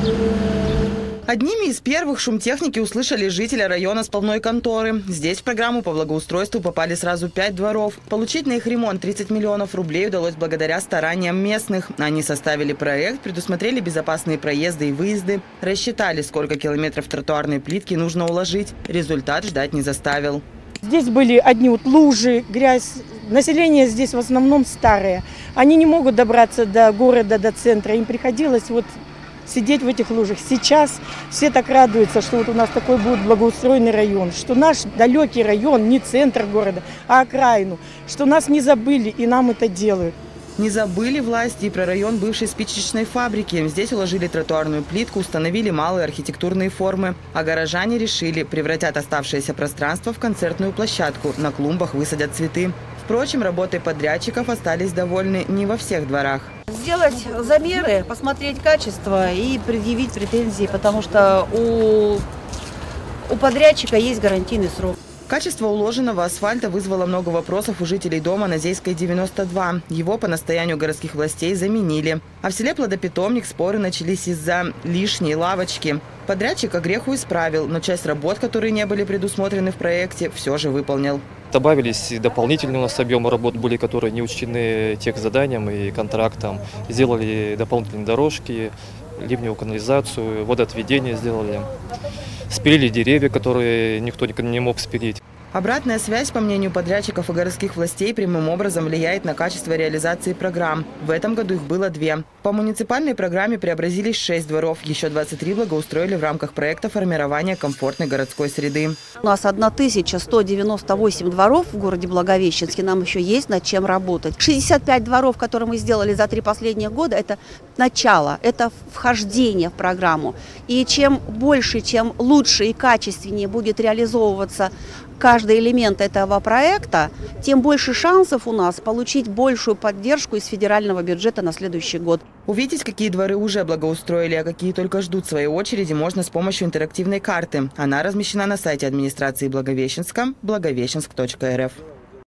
Одними из первых шум техники услышали жители района сплавной конторы. Здесь в программу по благоустройству попали сразу 5 дворов. Получить на их ремонт 30 миллионов рублей удалось благодаря стараниям местных. Они составили проект, предусмотрели безопасные проезды и выезды, рассчитали, сколько километров тротуарной плитки нужно уложить. Результат ждать не заставил. Здесь были одни лужи, грязь. Население здесь в основном старое. Они не могут добраться до города, до центра. Им приходилось сидеть в этих лужах. Сейчас все так радуются, что у нас такой будет благоустроенный район, что наш далекий район, не центр города, а окраину, что нас не забыли и нам это делают. Не забыли власти и про район бывшей спичечной фабрики. Здесь уложили тротуарную плитку, установили малые архитектурные формы. А горожане решили, превратят оставшееся пространство в концертную площадку. На клумбах высадят цветы. Впрочем, работой подрядчиков остались довольны не во всех дворах. Сделать замеры, посмотреть качество и предъявить претензии, потому что у подрядчика есть гарантийный срок. Качество уложенного асфальта вызвало много вопросов у жителей дома на Зейской 92. Его по настоянию городских властей заменили. А в селе Плодопитомник споры начались из-за лишней лавочки. Подрядчик огреху исправил, но часть работ, которые не были предусмотрены в проекте, все же выполнил. Добавились дополнительные у нас объемы работ, были, которые не учтены техзаданием и контрактом. Сделали дополнительные дорожки, ливневую канализацию, водоотведение сделали. Спилили деревья, которые никто не мог спилить. Обратная связь, по мнению подрядчиков и городских властей, прямым образом влияет на качество реализации программ. В этом году их было 2. По муниципальной программе преобразились 6 дворов. Еще 23 благоустроили в рамках проекта формирования комфортной городской среды. У нас 1198 дворов в городе Благовещенске. Нам еще есть над чем работать. 65 дворов, которые мы сделали за 3 последних года, это начало, это вхождение в программу. И чем больше, чем лучше и качественнее будет реализовываться каждый элемент этого проекта, тем больше шансов у нас получить большую поддержку из федерального бюджета на следующий год. Увидеть, какие дворы уже благоустроили, а какие только ждут своей очереди, можно с помощью интерактивной карты. Она размещена на сайте администрации Благовещенска благовещенск.рф.